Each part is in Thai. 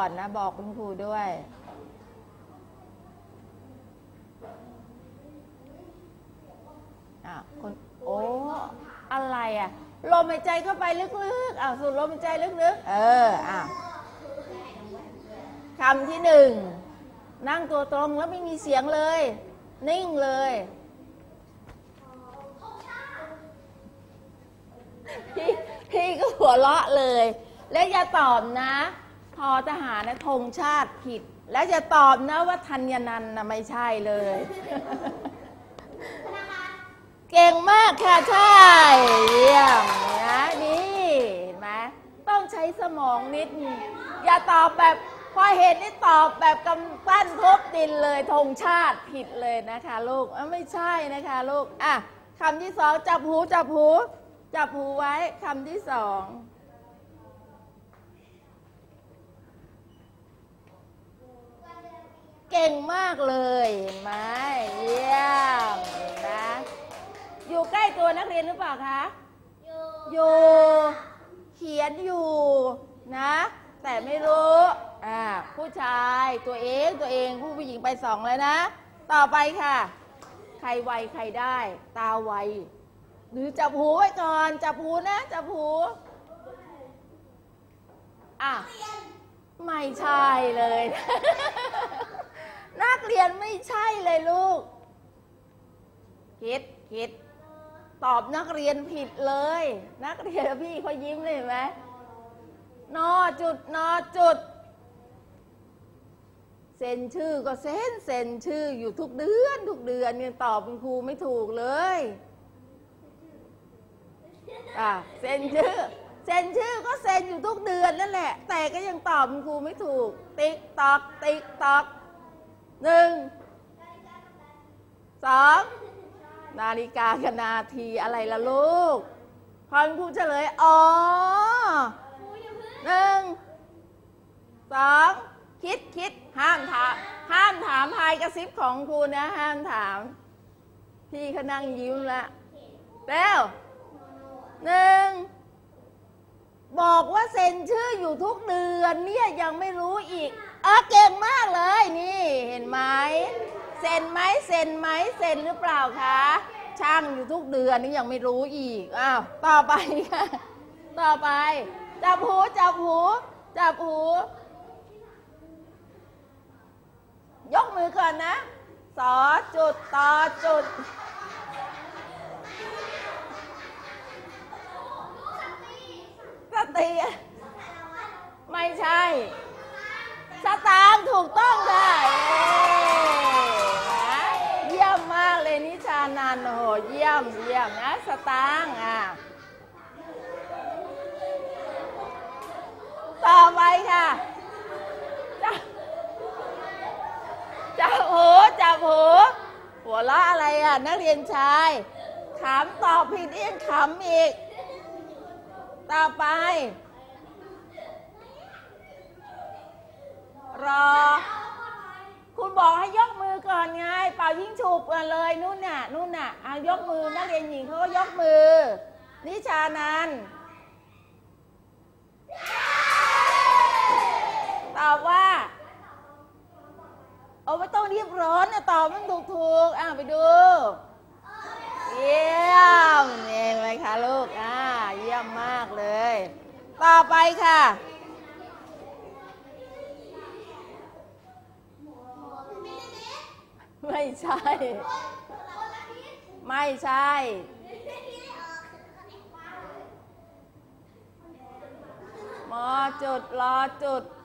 อนนะบอกคุณครูด้วยคนโอ้อะไรอ่ะลมหายใจเข้าไปลึกๆสูดลมหายใจลึกๆคำที่หนึ่งนั่งตัวตรงแล้วไม่มีเสียงเลยนิ่งเลยพี่ก็หัวเราะเลยแล้วอย่าตอบนะทอทหารนะธงชาติผิดแล้วอย่าตอบนะว่าธัญนันท์นะไม่ใช่เลยเก่งมากค่ะใช่เยี่ยมนะนี่เห็นไหมต้องใช้สมองนิดอย่าตอบแบบพอเห็นนี่ตอบแบบกำปั้นทุบดินเลยธงชาติผิดเลยนะคะลูกไม่ใช่นะคะลูกคำที่สองจับหูไว้คำที่สองเก่งมากเลยเห็นไหมเยี่ยมนะอยู่ใกล้ตัวนักเรียนหรือเปล่าคะอยู่เขียนอยู่นะแต่ไม่รู้ผู้ชายตัวเองผู้หญิงไปสองเลยนะต่อไปค่ะใครไวใครได้ตาไวหรือจับหูไว้ก่อนจับหูนะจับหูไม่ใช่เลยนักเรียนไม่ใช่เลยลูกคิดตอบนักเรียนผิดเลยนักเรียนพี่เขายิ้มเลยเห็นไหมนอจุดเซ็นชื่อก็เซ็นชื่ออยู่ทุกเดือนยังตอบคุณครูไม่ถูกเลยเซ็นชื่อก็เซ็นอยู่ทุกเดือนนั่นแหละแต่ก็ยังตอบคุณครูไม่ถูกติ๊กตอก1 2นาฬิกากับนาทีอะไรล่ะลูกพอคุณครูเฉลย1 2คิดห้ามถามพายกระซิบของครูนะห้ามถามพี่เขานั่งยิ้มละแล้ว1บอกว่าเซ็นชื่ออยู่ทุกเดือนเนี่ยยังไม่รู้อีกเก่งมากเลยนี่เห็นไหมเซ็นไหมเซ็นหรือเปล่าคะช่างอยู่ทุกเดือนนี่ยังไม่รู้อีกต่อไปค่ะต่อไปจับหูยกมือก่อนนะสอจุดต่อจุดสติไม่ใช่สตางค์ถูกต้องค่ะเยี่ยมมากเลยนิชานันท์โอ้โหเยี่ยมนะสตางค์ต่อไปค่ะจับหูหัวเราะอะไรนักเรียนชายขำตอบผิดยังขำอีกต่อไปรอคุณบอกให้ยกมือก่อนไงเป่ายิงฉุบกันเลยนู่นน่ะยกมือนักเรียนหญิงเขาก็ยกมือนิชานันท์ตอบว่าไม่ต้องรีบร้อนนะตอบมันถูกไปดูเยี่ยมเองเลยค่ะลูกเยี่ยมมากเลยต่อไปค่ะไม่ใช่มอจุดรอจุด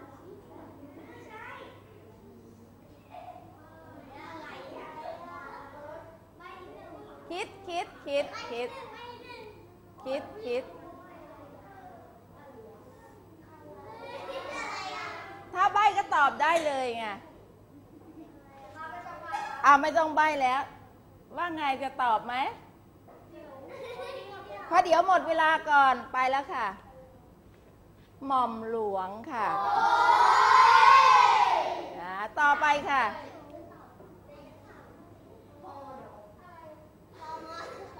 คิดถ้าใบ้ก็ตอบได้เลยไงไม่ต้องใบ้แล้วว่าไงจะตอบไหมเพราะเดี๋ยวหมดเวลาก่อนไปแล้วค่ะหม่อมหลวงค่ะต่อไปค่ะ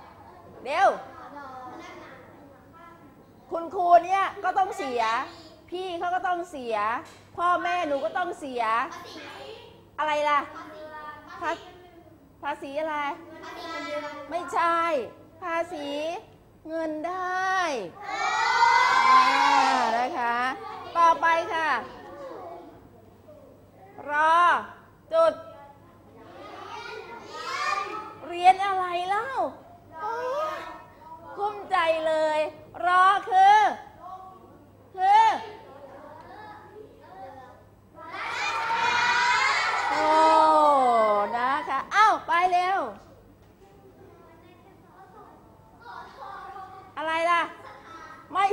เดี๋ยวคุณครูเนี่ยก็ต้องเสียพพี่เขาก็ต้องเสีย พ่อแม่หนูก็ต้องเสีย อะไรล่ะภาษีอะไร ไม่ใช่ ภาษีเงินได้นะคะ ต่อไปค่ะ รอจุด เรียนอะไรเล่ากุ้มใจเลย รอคือโอ้นะคะเอ้าไปเร็ว อะไรล่ะ ไม่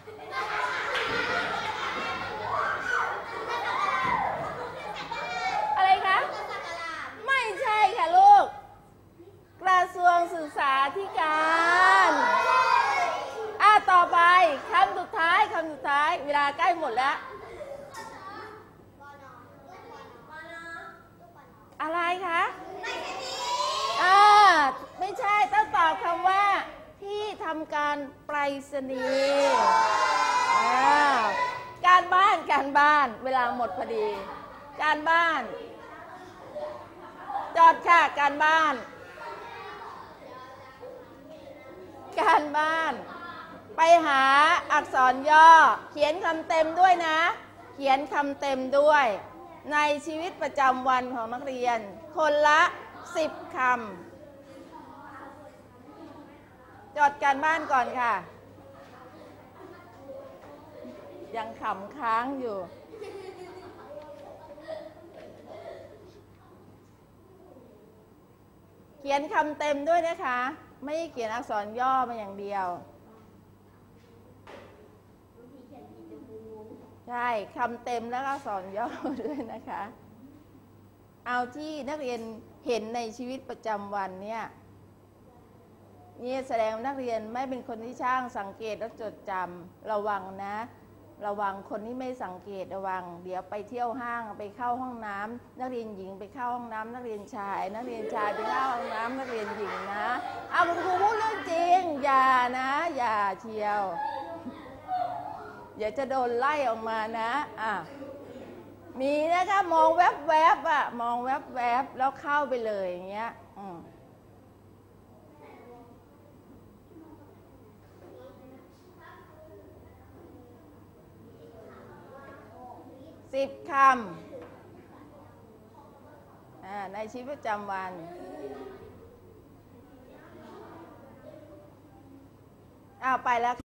อะไรคะไม่ใช่ค่ะลูก กระทรวงศึกษาธิการต่อไปคำสุดท้ายเวลาใกล้หมดแล้วอะไรคะไม่ใช่ต้องตอบคำว่าที่ทำการไปรษณีย์การบ้านเวลาหมดพอดี การบ้านจอดค่ะการบ้านไปหาอักษรย่อเขียนคำเต็มด้วยนะเขียนคำเต็มด้วยในชีวิตประจำวันของนักเรียนคนละ10 คำจดการบ้านก่อนค่ะยังขำค้างอยู่เขียนคำเต็มด้วยนะคะไม่เขียนอักษรย่อมาอย่างเดียวใช่คำเต็มแล้วก็อักษรย่อด้วยนะคะเอาที่นักเรียนเห็นในชีวิตประจำวันเนี่ยแสดงว่านักเรียนไม่เป็นคนที่ช่างสังเกตและจดจำระวังนะระวังคนที่ไม่สังเกตระวังเดี๋ยวไปเที่ยวห้างไปเข้าห้องน้ำนักเรียนหญิงไปเข้าห้องน้ำนักเรียนชายไปเข้าห้องน้ำนักเรียนหญิงนะคุณครูพูดเรื่องจริงอย่านะอย่าเชียวอย่าจะโดนไล่ออกมานะมีนะคะมองแวบๆมองแวบๆแล้วเข้าไปเลยอย่างเงี้ย10 คำในชีวิตประจำวันไปแล้ว